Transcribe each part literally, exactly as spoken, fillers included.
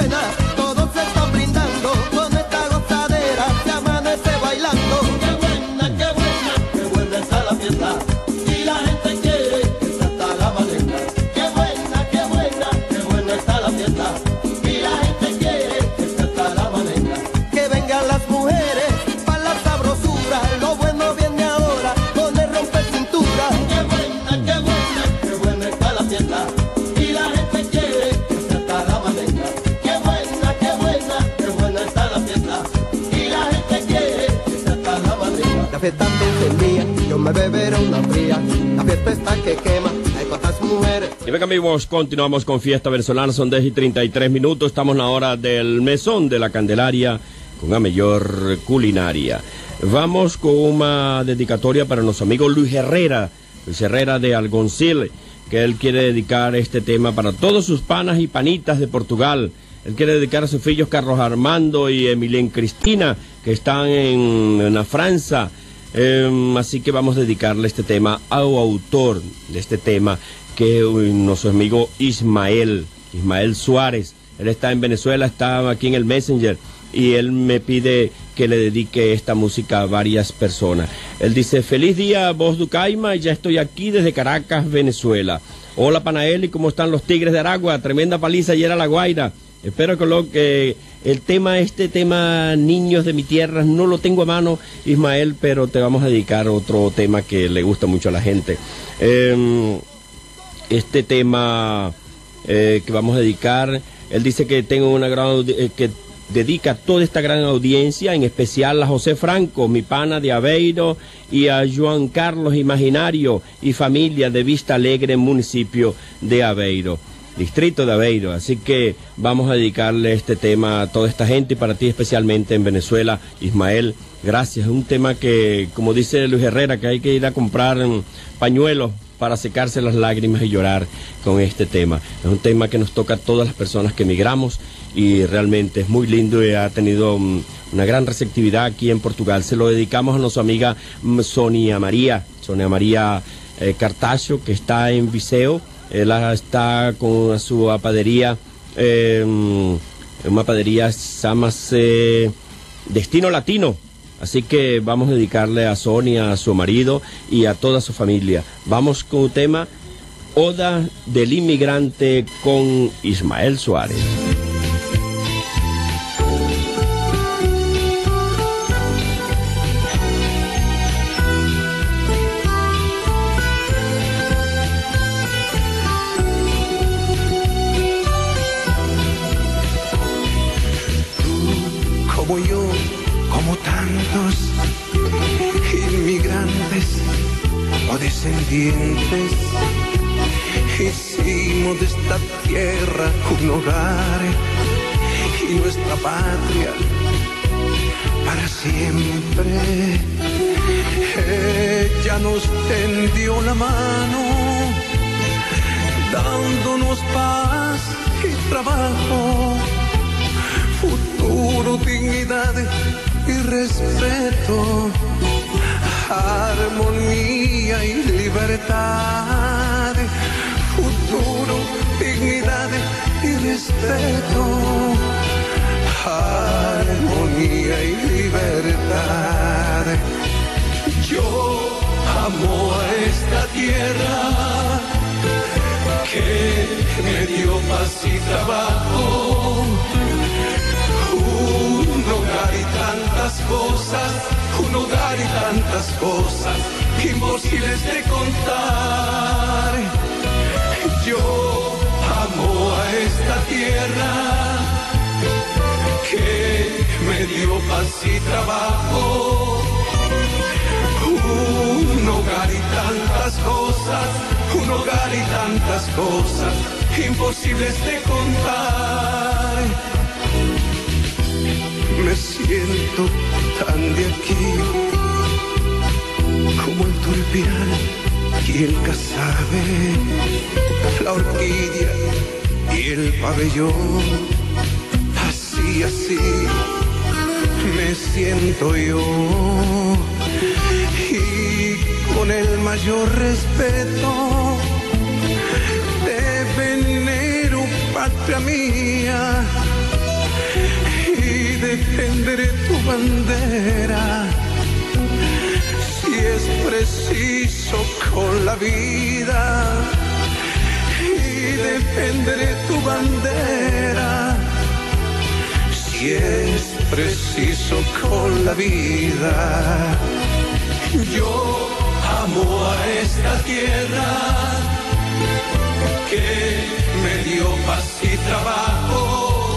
buena, todos se están brindando, con esta gozadera se amanece bailando. Qué buena, qué buena, qué buena está la fiesta, y la gente quiere que se hasta la maleta. Qué buena, qué buena, qué buena está la fiesta, y la gente quiere que se hasta la maleta. Que vengan las mujeres para la sabrosura, lo bueno viene ahora con el rompe cintura. Qué buena, qué buena, qué buena está la fiesta, y la gente quiere que se hasta la maleta. Qué buena, qué buena, qué buena está la fiesta, y la gente quiere que se hasta la maleta. La fiesta está encendida, yo me beberé una fría, la fiesta está que quema, hay cuantas mujeres. Y venga amigos, continuamos con Fiesta Venezolana, son diez y treinta y tres minutos, estamos en la hora del mesón de la Candelaria con la mejor culinaria. Vamos con una dedicatoria para nuestro amigo Luis Herrera, Luis Herrera de Algoncil, que él quiere dedicar este tema para todos sus panas y panitas de Portugal. Él quiere dedicar a sus hijos Carlos Armando y Emilien Cristina, que están en, en la Francia. Eh, así que vamos a dedicarle este tema al autor de este tema, que es nuestro amigo Ismael, Ismael Suárez. Él está en Venezuela, está aquí en el Messenger, y él me pide que le dedique esta música a varias personas. Él dice: feliz día, voz Ducaima, ya estoy aquí desde Caracas, Venezuela. Hola Panaeli, ¿cómo están los Tigres de Aragua? Tremenda paliza ayer a La Guaira. Espero que lo que el tema, este tema Niños de mi Tierra, no lo tengo a mano, Ismael, pero te vamos a dedicar otro tema que le gusta mucho a la gente. Eh, este tema eh, que vamos a dedicar, él dice que tengo una gran eh, que dedica a toda esta gran audiencia, en especial a José Franco, mi pana de Aveiro, y a Juan Carlos Imaginario y familia de Vista Alegre, municipio de Aveiro, distrito de Aveiro. Así que vamos a dedicarle este tema a toda esta gente y para ti especialmente en Venezuela, Ismael. Gracias. Es un tema que, como dice Luis Herrera, que hay que ir a comprar pañuelos para secarse las lágrimas y llorar con este tema. Es un tema que nos toca a todas las personas que emigramos y realmente es muy lindo y ha tenido um, una gran receptividad aquí en Portugal. Se lo dedicamos a nuestra amiga um, Sonia María, Sonia María eh, Cartacho, que está en Viseu. Ella está con su apadería, eh, una apadería se llama eh, Destino Latino. Así que vamos a dedicarle a Sonia, a su marido y a toda su familia. Vamos con un tema, Oda del Inmigrante, con Ismael Suárez. Tú, como yo, como tantos inmigrantes o descendientes, hicimos de esta tierra un hogar y nuestra patria para siempre. Ella nos tendió la mano, dándonos paz y trabajo, futuro, dignidad y respeto, armonía y libertad, futuro, dignidad y respeto, armonía y libertad. Yo amo a esta tierra que me dio paz y trabajo, un hogar y tantas cosas, un hogar y tantas cosas imposibles de contar. Yo amo a esta tierra que me dio paz y trabajo, un hogar y tantas cosas, un hogar y tantas cosas imposibles de contar. Me siento tan de aquí como el turpial y el casabe, la orquídea y el pabellón. Así, así me siento yo, y con el mayor respeto te venero, patria mía. defenderé tu bandera. Si es preciso con la vida, y defenderé tu bandera. Si es preciso con la vida, yo amo a esta tierra que me dio paz y trabajo,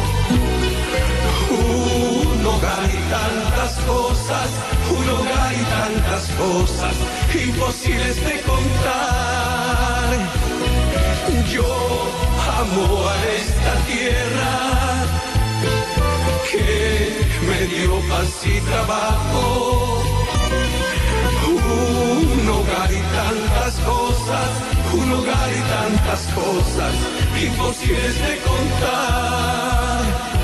un hogar y tantas cosas, un hogar y tantas cosas imposibles de contar. Yo amo a esta tierra que me dio paz y trabajo, un hogar y tantas cosas, un hogar y tantas cosas imposibles de contar.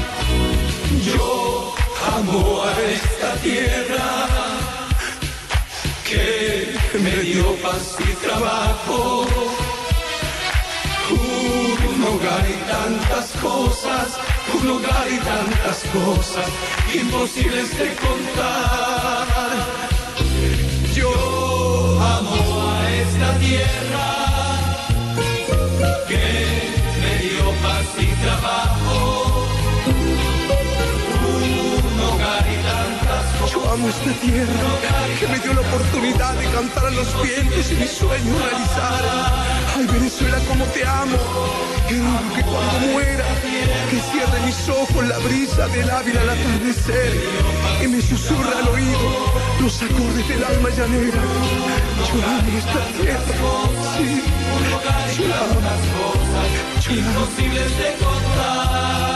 Yo amo a esta tierra que me dio paz y trabajo, un hogar y tantas cosas, un hogar y tantas cosas imposibles de contar. Yo amo a esta tierra que me dio paz y trabajo, un hogar y tantas cosas. Yo amo esta tierra que me dio la oportunidad de cantar a los vientos y mi sueño realizar. Ay, Venezuela, cómo te amo. Que ruego que cuando muera, que cierre mis ojos la brisa del Ávila al atardecer y me susurra al oído los acordes del alma llanera. Yo amo esta tierra, sí, yo amo, yo amo. Imposibles de contar.